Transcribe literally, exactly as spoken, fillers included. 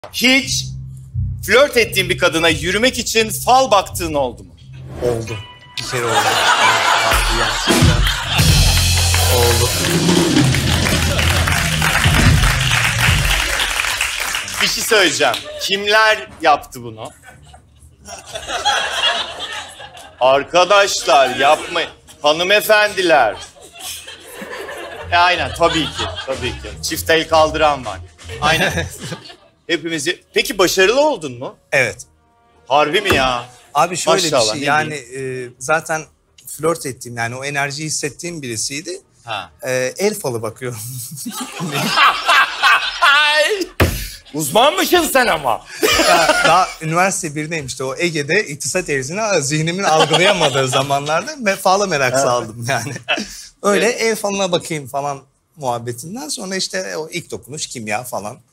Hiç flört ettiğin bir kadına yürümek için fal baktığın oldu mu? Oldu. Bir kere oldu. Abi gerçekten. Oldu. Bir şey söyleyeceğim. Kimler yaptı bunu? Arkadaşlar yapmayın. Hanımefendiler. E aynen tabii ki. Tabii ki. Çift el kaldıran var. Aynen. Hepimizi... Peki başarılı oldun mu? Evet. Harbi mi ya? Abi şöyle Maşallah, bir şey ne yani e, zaten flört ettiğim yani o enerjiyi hissettiğim birisiydi. Ha. E, el falı bakıyorum. Uzmanmışsın sen ama. Ya, daha üniversite birdeyim işte o Ege'de iktisat eğitimini zihnimin algılayamadığı zamanlarda me fala merak saldım yani. Öyle el falına bakayım falan muhabbetinden sonra işte o ilk dokunuş kimya falan.